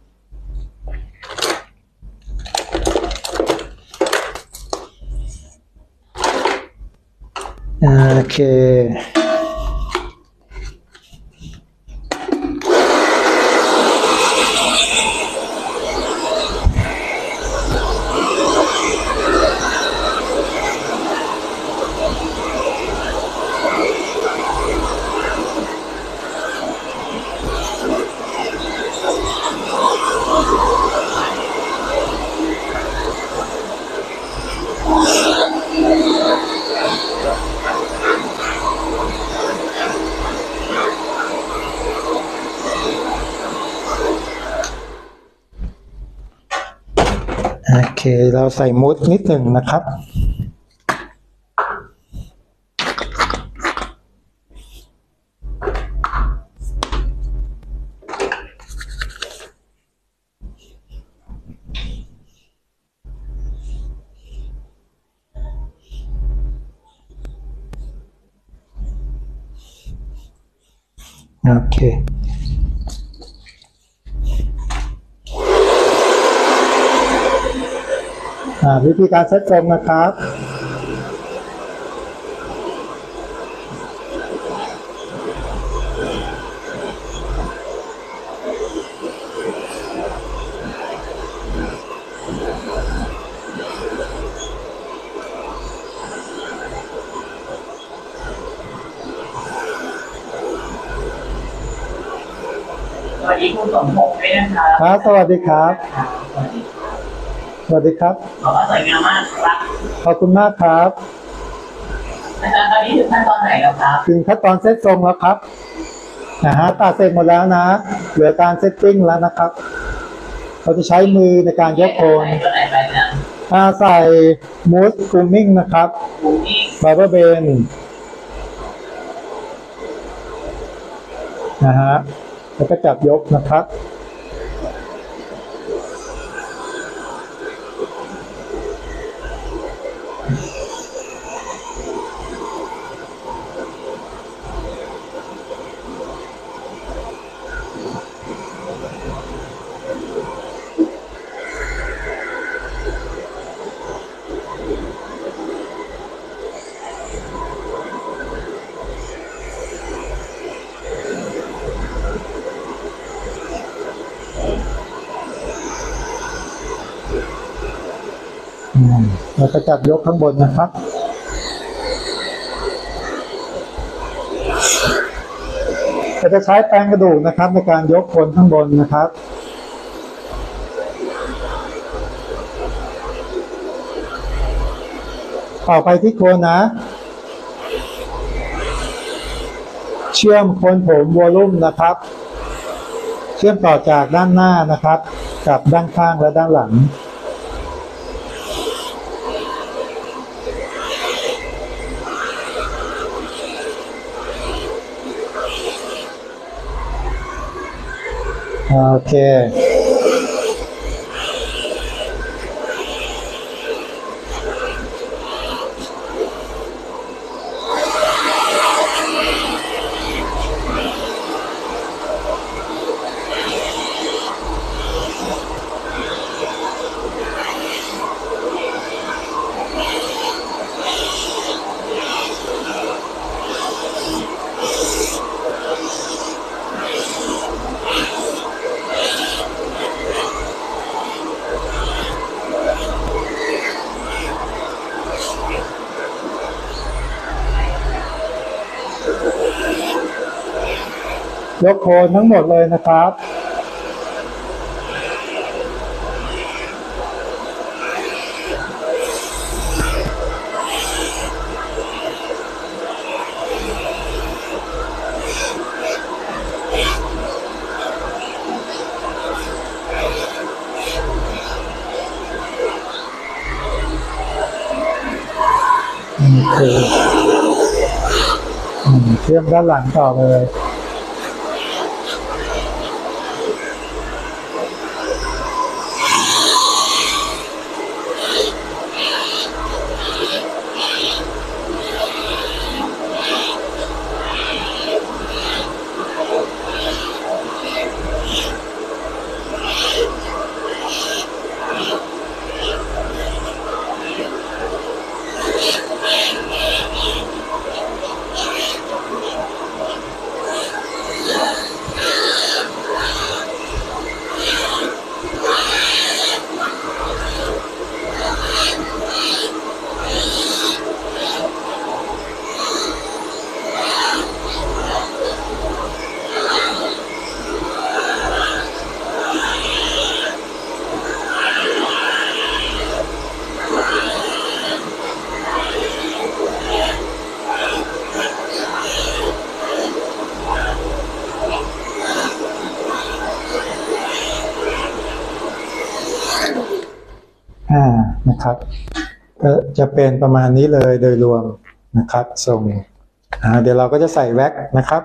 โอเคโอเคเราใส่มูดนิดหนึ่งนะครับโอเควิธีการเซตทรงนะครับสวัสดีคุณสมพงษ์ด้วยนะครับครับสวัสดีครับสวัสดีครับขอบคุณสวยงามมากครับขอบคุณมากครับอาจารย์ตอนนี้ถึงขั้นตอนไหนแล้วครับถึงขั้นตอนเซตทรงแล้วครับนะฮะตัดเสร็จหมดแล้วนะเหลือการเซตติ้งแล้วนะครับเราจะใช้มือในการยกโคนถ้าใส่มูสกรูมมิ่งนะครับบาร์เบอร์เบนนะฮะแล้วก็จับยกนะครับแล้วก็จับยกข้างบนนะครับเราจะใช้แปรงกระดูกนะครับในการยกคนข้างบนนะครับต่อไปที่โคนนะเชื่อมโคนผมวอลลุ่มนะครับเชื่อมต่อจากด้านหน้านะครับกับด้านข้างและด้านหลังโอเคยกโคนทั้งหมดเลยนะครับนี่คือเชื่อมด้านหลังต่อเลยอ่านะครับก็จะเป็นประมาณนี้เลยโดยรวมนะครับทรงอ่าเดี๋ยวเราก็จะใส่แว็กนะครับ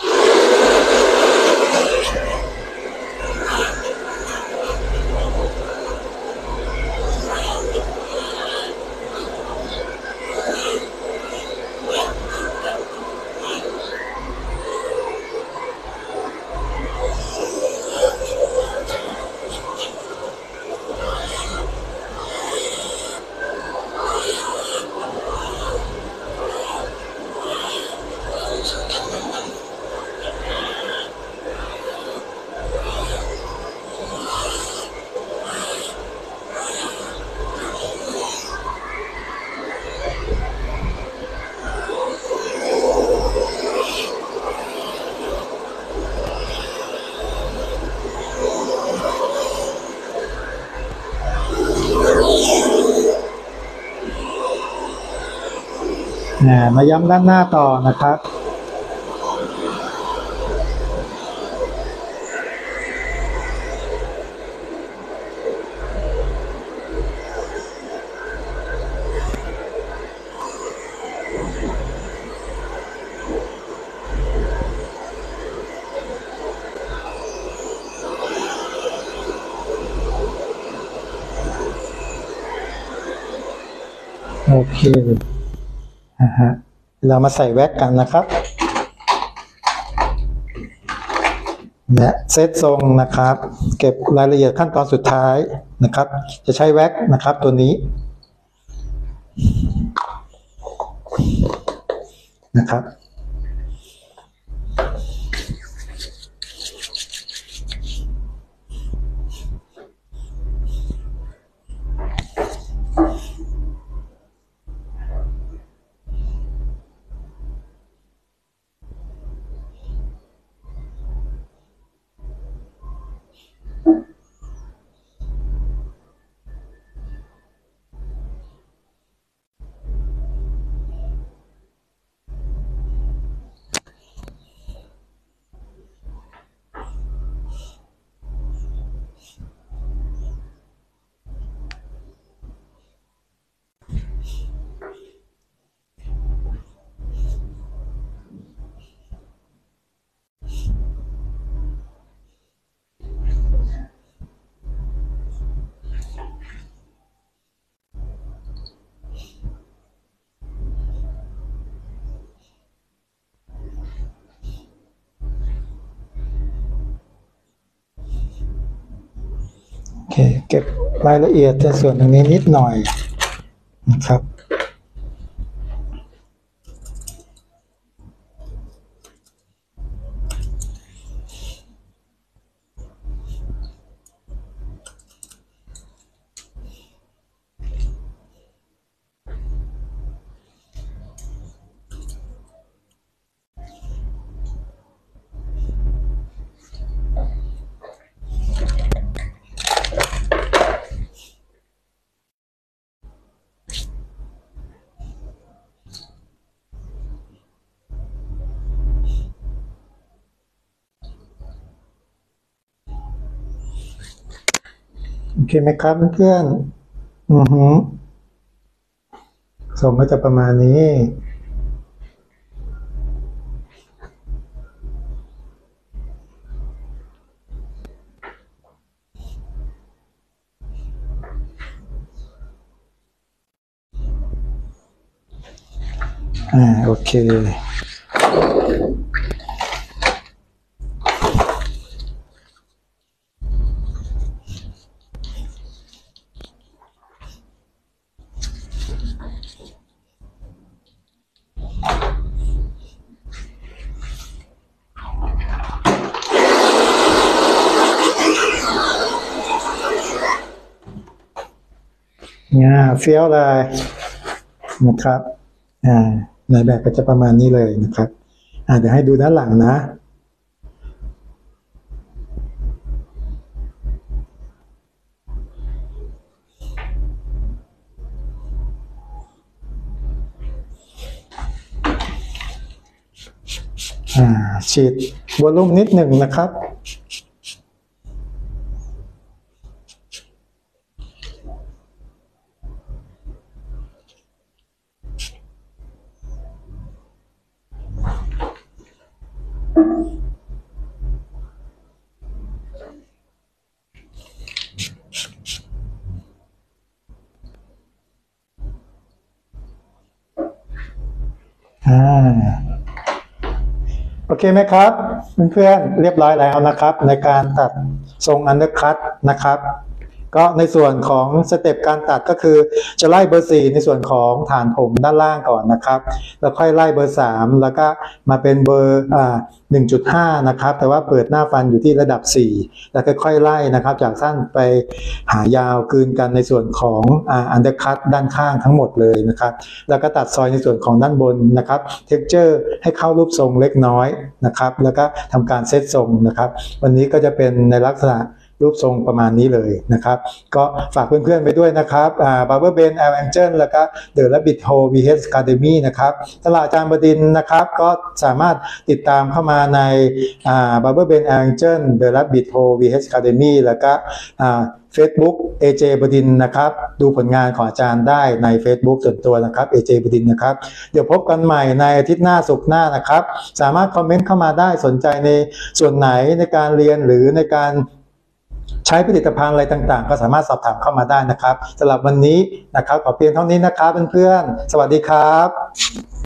มาย้ำด้านหน้าต่อนะครับโอเคนะฮะเรามาใส่แว็กกันนะครับและเซตทรงนะครับเก็บรายละเอียดขั้นตอนสุดท้ายนะครับจะใช้แว็กนะครับตัวนี้นะครับโอเคเก็บรายละเอียดในส่วนตรงนี้นิดหน่อยนะครับโอเคไหมครับเพื่อนๆอือฮึส่งก็จะประมาณนี้อ่าโอเคเนี่ยเฟี้ยวเลยนะครับอ่าในแบบก็จะประมาณนี้เลยนะครับอ่าเดี๋ยวให้ดูด้านหลังนะอ่าฉีดวอลลุ่มนิดหนึ่งนะครับอ่าโอเคไหมครับเพื่อนๆเรียบร้อยแล้วนะครับในการตัดทรงอันเดอร์คัตนะครับก็ในส่วนของสเต็ปการตัดก็คือจะไล่เบอร์สี่ในส่วนของฐานผมด้านล่างก่อนนะครับแล้วค่อยไล่เบอร์สามแล้วก็มาเป็นเบอร์อ่า หนึ่งจุดห้า นะครับแต่ว่าเปิดหน้าฟันอยู่ที่ระดับสี่แล้วค่อยๆไล่นะครับจากสั้นไปหายาวคืนกันในส่วนของอ่าอันเดอร์คัตด้านข้างทั้งหมดเลยนะครับแล้วก็ตัดซอยในส่วนของด้านบนนะครับเท็กเจอร์ให้เข้ารูปทรงเล็กน้อยนะครับแล้วก็ทำการเซตทรงนะครับวันนี้ก็จะเป็นในลักษณะรูปทรงประมาณนี้เลยนะครับก็ฝากเพื่อนๆไปด้วยนะครับอ่า Barber Ben L Angel แล้วก็ The Rabbit Hole วี เอช Academy นะครับตลาดอาจารย์บดินทร์นะครับก็สามารถติดตามเข้ามาในอ่า Barber Ben L Angel The Rabbit Hole วี เอช Academy แล้วก็อ่า Facebook เอ เจ บดินทร์นะครับดูผลงานของอาจารย์ได้ใน Facebook ส่วนตัวนะครับ เอ เจ บดินทร์นะครับเดี๋ยวพบกันใหม่ในอาทิตย์หน้าศุกร์หน้านะครับสามารถคอมเมนต์เข้ามาได้สนใจในส่วนไหนในการเรียนหรือในการใช้ผลิตภัณฑ์อะไรต่างๆก็สามารถสอบถามเข้ามาได้นะครับสำหรับวันนี้นะครับขอเพียงเท่านี้นะครับเพื่อนๆสวัสดีครับ